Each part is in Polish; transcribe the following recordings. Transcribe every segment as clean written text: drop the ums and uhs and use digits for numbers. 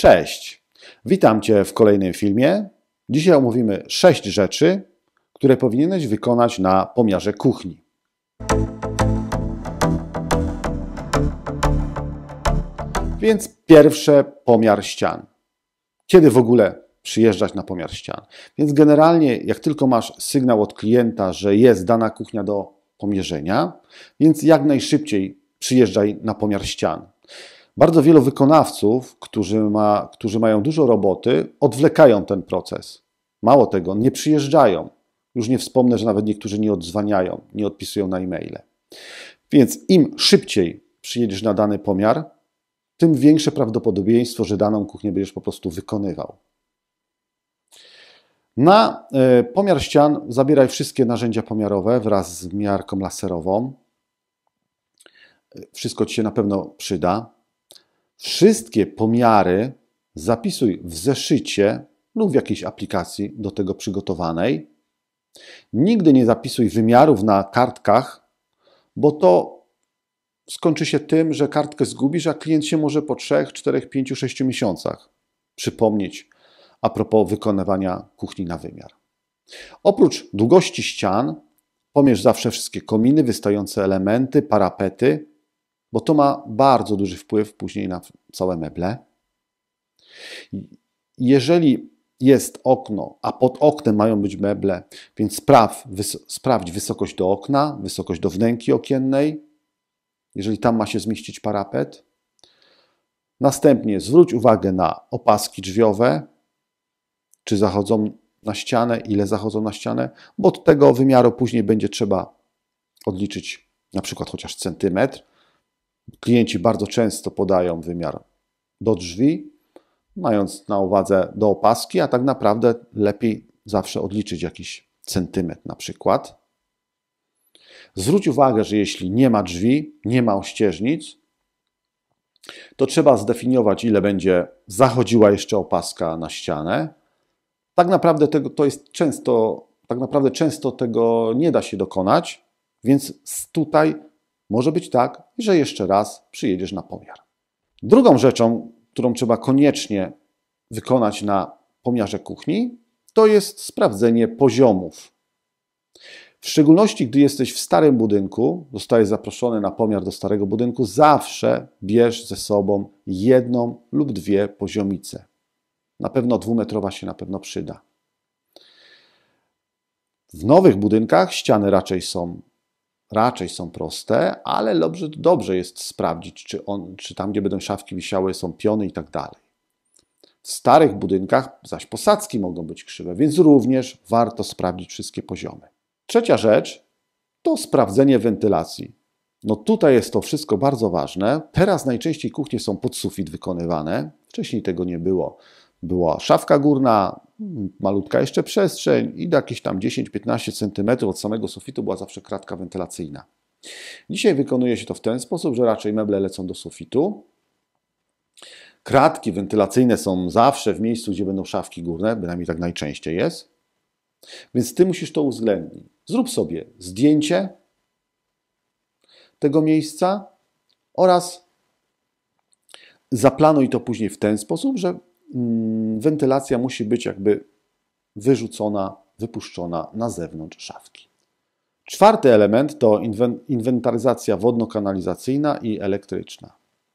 Cześć! Witam Cię w kolejnym filmie. Dzisiaj omówimy 6 rzeczy, które powinieneś wykonać na pomiarze kuchni. Więc pierwsze, pomiar ścian. Kiedy w ogóle przyjeżdżać na pomiar ścian? Więc generalnie jak tylko masz sygnał od klienta, że jest dana kuchnia do pomierzenia, więc jak najszybciej przyjeżdżaj na pomiar ścian. Bardzo wielu wykonawców, którzy mają dużo roboty, odwlekają ten proces. Mało tego, nie przyjeżdżają. Już nie wspomnę, że nawet niektórzy nie odzwaniają, nie odpisują na e-maile. Więc im szybciej przyjedziesz na dany pomiar, tym większe prawdopodobieństwo, że daną kuchnię będziesz po prostu wykonywał. Na pomiar ścian zabieraj wszystkie narzędzia pomiarowe wraz z miarką laserową. Wszystko Ci się na pewno przyda. Wszystkie pomiary zapisuj w zeszycie lub w jakiejś aplikacji do tego przygotowanej. Nigdy nie zapisuj wymiarów na kartkach, bo to skończy się tym, że kartkę zgubisz, a klient się może po 3, 4, 5, 6 miesiącach przypomnieć a propos wykonywania kuchni na wymiar. Oprócz długości ścian pomierz zawsze wszystkie kominy, wystające elementy, parapety, bo to ma bardzo duży wpływ później na całe meble. Jeżeli jest okno, a pod oknem mają być meble, więc sprawdź wysokość do okna, wysokość do wnęki okiennej, jeżeli tam ma się zmieścić parapet. Następnie zwróć uwagę na opaski drzwiowe, czy zachodzą na ścianę, ile zachodzą na ścianę, bo od tego wymiaru później będzie trzeba odliczyć na przykład chociaż centymetr. Klienci bardzo często podają wymiar do drzwi, mając na uwadze do opaski, a tak naprawdę lepiej zawsze odliczyć jakiś centymetr na przykład. Zwróć uwagę, że jeśli nie ma drzwi, nie ma ościeżnic, to trzeba zdefiniować, ile będzie zachodziła jeszcze opaska na ścianę. Tak naprawdę często tego nie da się dokonać, więc tutaj może być tak, że jeszcze raz przyjedziesz na pomiar. Drugą rzeczą, którą trzeba koniecznie wykonać na pomiarze kuchni, to jest sprawdzenie poziomów. W szczególności, gdy jesteś w starym budynku, zostajesz zaproszony na pomiar do starego budynku, zawsze bierz ze sobą 1 lub 2 poziomice. Na pewno 2-metrowa się na pewno przyda. W nowych budynkach ściany raczej są proste, ale dobrze jest sprawdzić, czy tam, gdzie będą szafki wisiały, są piony i tak dalej. W starych budynkach zaś posadzki mogą być krzywe, więc również warto sprawdzić wszystkie poziomy. Trzecia rzecz to sprawdzenie wentylacji. No tutaj jest to wszystko bardzo ważne. Teraz najczęściej kuchnie są pod sufit wykonywane. Wcześniej tego nie było. Była szafka górna, malutka jeszcze przestrzeń i do jakieś tam 10-15 cm od samego sufitu była zawsze kratka wentylacyjna. Dzisiaj wykonuje się to w ten sposób, że raczej meble lecą do sufitu. Kratki wentylacyjne są zawsze w miejscu, gdzie będą szafki górne, bynajmniej tak najczęściej jest. Więc Ty musisz to uwzględnić. Zrób sobie zdjęcie tego miejsca oraz zaplanuj to później w ten sposób, że wentylacja musi być jakby wyrzucona, wypuszczona na zewnątrz szafki. Czwarty element to inwentaryzacja wodno-kanalizacyjna i elektryczna.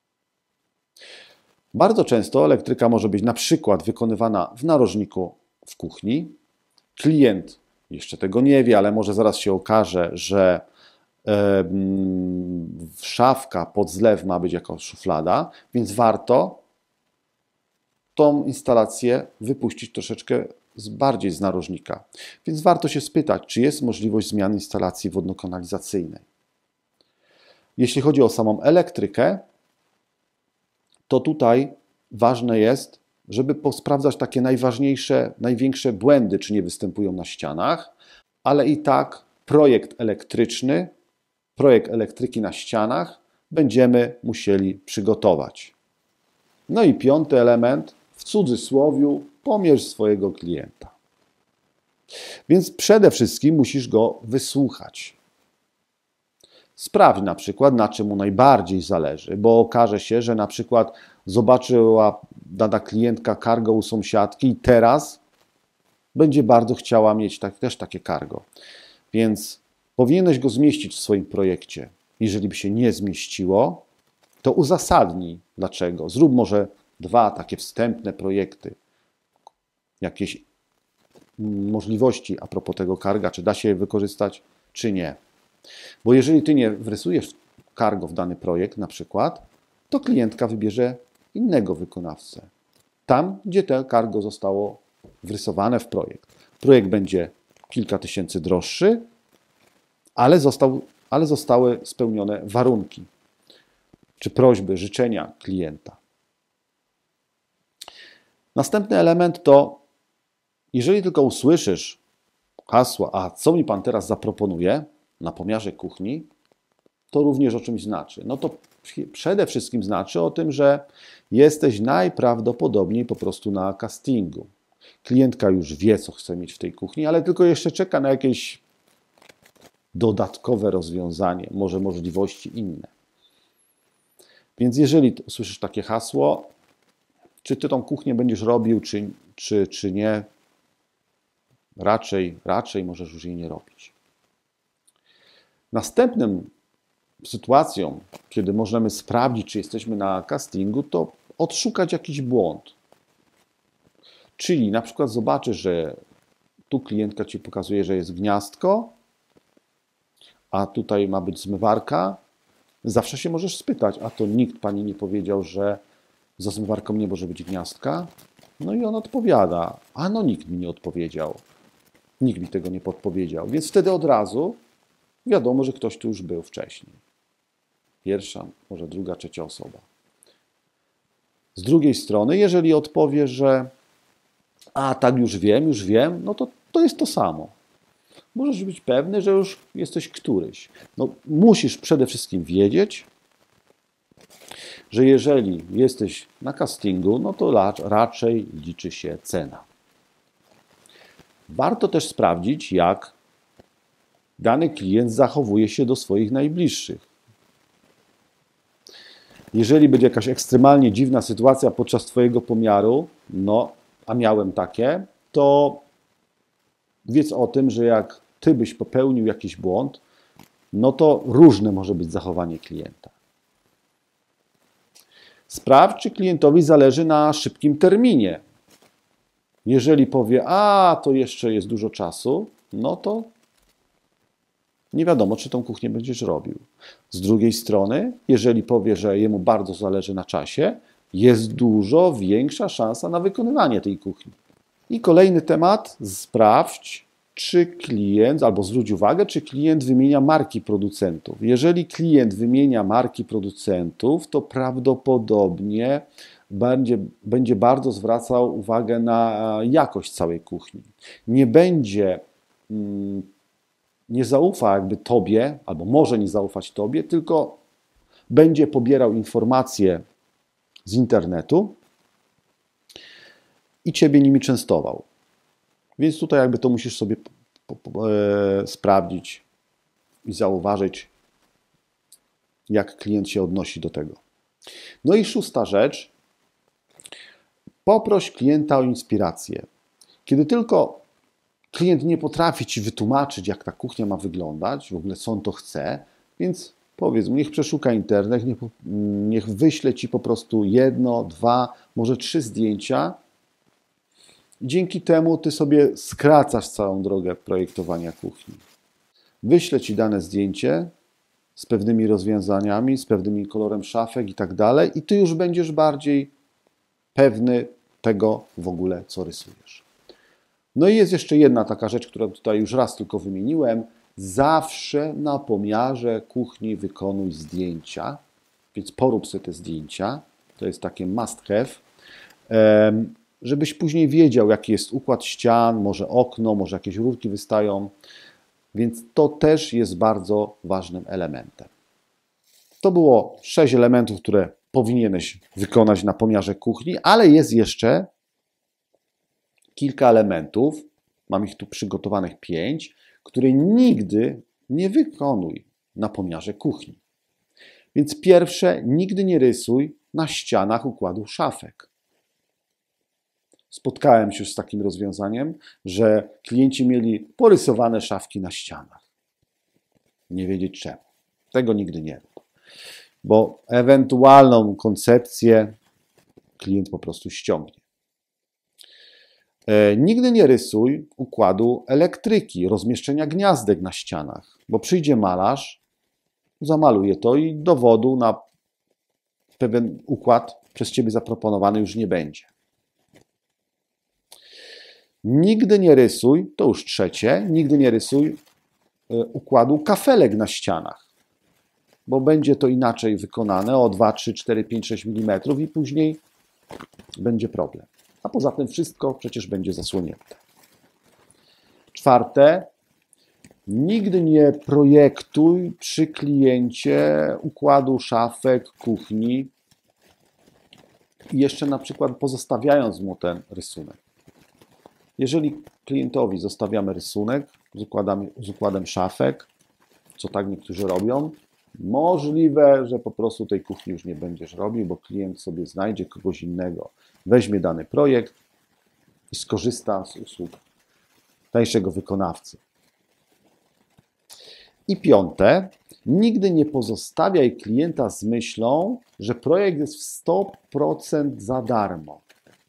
Bardzo często elektryka może być na przykład wykonywana w narożniku w kuchni. Klient jeszcze tego nie wie, ale może zaraz się okaże, że szafka pod zlew ma być jako szuflada, więc warto tą instalację wypuścić troszeczkę bardziej z narożnika. Więc warto się spytać, czy jest możliwość zmiany instalacji wodno-kanalizacyjnej. Jeśli chodzi o samą elektrykę, to tutaj ważne jest, żeby posprawdzać takie największe błędy, czy nie występują na ścianach, ale i tak projekt elektryki na ścianach będziemy musieli przygotować. No i 5. element, w cudzysłowiu, pomierz swojego klienta. Więc przede wszystkim musisz go wysłuchać. Sprawdź na przykład, na czym mu najbardziej zależy, bo okaże się, że na przykład zobaczyła dana klientka cargo u sąsiadki i teraz będzie bardzo chciała mieć też takie cargo. Więc powinieneś go zmieścić w swoim projekcie. Jeżeli by się nie zmieściło, to uzasadnij dlaczego. Zrób może 2 takie wstępne projekty. Jakieś możliwości a propos tego carga, czy da się je wykorzystać, czy nie. Bo jeżeli ty nie wrysujesz cargo w dany projekt na przykład, to klientka wybierze innego wykonawcę. Tam, gdzie to cargo zostało wrysowane w projekt. Projekt będzie kilka tysięcy droższy, ale zostały spełnione warunki czy prośby, życzenia klienta. Następny element to, jeżeli tylko usłyszysz hasło, a co mi Pan teraz zaproponuje na pomiarze kuchni, to również o czymś znaczy. No to przede wszystkim znaczy o tym, że jesteś najprawdopodobniej po prostu na castingu. Klientka już wie, co chce mieć w tej kuchni, ale tylko jeszcze czeka na jakieś dodatkowe rozwiązanie, może możliwości inne. Więc jeżeli słyszysz takie hasło, czy ty tą kuchnię będziesz robił, czy nie, raczej możesz już jej nie robić. Następnym sytuacją, kiedy możemy sprawdzić, czy jesteśmy na castingu, to odszukać jakiś błąd. Czyli na przykład zobaczysz, że tu klientka ci pokazuje, że jest gniazdko, a tutaj ma być zmywarka. Zawsze się możesz spytać, a to nikt pani nie powiedział, że za zmywarką nie może być gniazdka? No i on odpowiada, a no nikt mi nie odpowiedział. Nikt mi tego nie podpowiedział. Więc wtedy od razu wiadomo, że ktoś tu już był wcześniej. Pierwsza, może druga, trzecia osoba. Z drugiej strony, jeżeli odpowie, że a tak już wiem, no to jest to samo. Możesz być pewny, że już jesteś któryś. No, musisz przede wszystkim wiedzieć, że jeżeli jesteś na castingu, no to raczej liczy się cena. Warto też sprawdzić, jak dany klient zachowuje się do swoich najbliższych. Jeżeli będzie jakaś ekstremalnie dziwna sytuacja podczas Twojego pomiaru, no, a miałem takie, to wiedz o tym, że jak Ty byś popełnił jakiś błąd, no to różne może być zachowanie klienta. Sprawdź, czy klientowi zależy na szybkim terminie. Jeżeli powie, a to jeszcze jest dużo czasu, no to nie wiadomo, czy tą kuchnię będziesz robił. Z drugiej strony, jeżeli powie, że jemu bardzo zależy na czasie, jest dużo większa szansa na wykonywanie tej kuchni. I kolejny temat, sprawdź, czy klient, albo zwróć uwagę, czy klient wymienia marki producentów. Jeżeli klient wymienia marki producentów, to prawdopodobnie będzie bardzo zwracał uwagę na jakość całej kuchni. Nie zaufa jakby Tobie, albo może nie zaufać Tobie, tylko będzie pobierał informacje z internetu i Ciebie nimi częstował. Więc tutaj jakby to musisz sobie sprawdzić i zauważyć, jak klient się odnosi do tego. No i 6. rzecz. Poproś klienta o inspirację. Kiedy tylko klient nie potrafi Ci wytłumaczyć, jak ta kuchnia ma wyglądać, w ogóle co on to chce, więc powiedz mu, niech przeszuka internet, niech wyśle Ci po prostu 1, 2, może 3 zdjęcia. Dzięki temu Ty sobie skracasz całą drogę projektowania kuchni. Wyślę Ci dane zdjęcie z pewnymi rozwiązaniami, z pewnym kolorem szafek i tak dalej i Ty już będziesz bardziej pewny tego w ogóle, co rysujesz. No i jest jeszcze jedna taka rzecz, którą tutaj już raz tylko wymieniłem. Zawsze na pomiarze kuchni wykonuj zdjęcia, więc porób sobie te zdjęcia. To jest takie must have, żebyś później wiedział, jaki jest układ ścian, może okno, może jakieś rurki wystają, więc to też jest bardzo ważnym elementem. To było 6 elementów, które powinieneś wykonać na pomiarze kuchni, ale jest jeszcze kilka elementów, mam ich tu przygotowanych 5, które nigdy nie wykonuj na pomiarze kuchni. Więc pierwsze, nigdy nie rysuj na ścianach układu szafek. Spotkałem się już z takim rozwiązaniem, że klienci mieli porysowane szafki na ścianach. Nie wiedzieć czemu. Tego nigdy nie rób. Bo ewentualną koncepcję klient po prostu ściągnie. Nigdy nie rysuj układu elektryki, rozmieszczenia gniazdek na ścianach, bo przyjdzie malarz, zamaluje to i dowodu na pewien układ przez Ciebie zaproponowany już nie będzie. Nigdy nie rysuj, to już trzecie, nigdy nie rysuj układu kafelek na ścianach, bo będzie to inaczej wykonane o 2, 3, 4, 5, 6 mm i później będzie problem. A poza tym wszystko przecież będzie zasłonięte. Czwarte, nigdy nie projektuj przy kliencie układu szafek, kuchni i jeszcze na przykład pozostawiając mu ten rysunek. Jeżeli klientowi zostawiamy rysunek z układem szafek, co tak niektórzy robią, możliwe, że po prostu tej kuchni już nie będziesz robił, bo klient sobie znajdzie kogoś innego, weźmie dany projekt i skorzysta z usług tańszego wykonawcy. I piąte, nigdy nie pozostawiaj klienta z myślą, że projekt jest w 100% za darmo.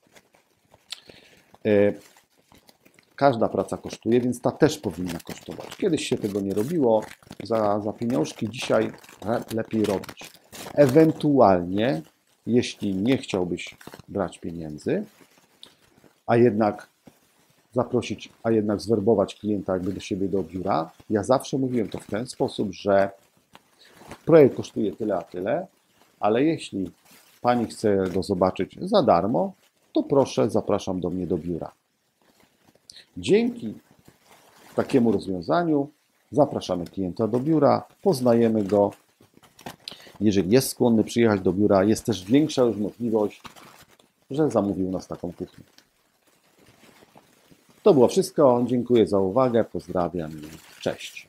Każda praca kosztuje, więc ta też powinna kosztować. Kiedyś się tego nie robiło za pieniążki, dzisiaj lepiej robić. Ewentualnie, jeśli nie chciałbyś brać pieniędzy, a jednak zwerbować klienta jakby do siebie do biura, ja zawsze mówiłem to w ten sposób, że projekt kosztuje tyle a tyle, ale jeśli pani chce go zobaczyć za darmo, to proszę, zapraszam do mnie do biura. Dzięki takiemu rozwiązaniu zapraszamy klienta do biura, poznajemy go. Jeżeli jest skłonny przyjechać do biura, jest też większa już możliwość, że zamówił nas taką kuchnię. To było wszystko. Dziękuję za uwagę. Pozdrawiam i cześć.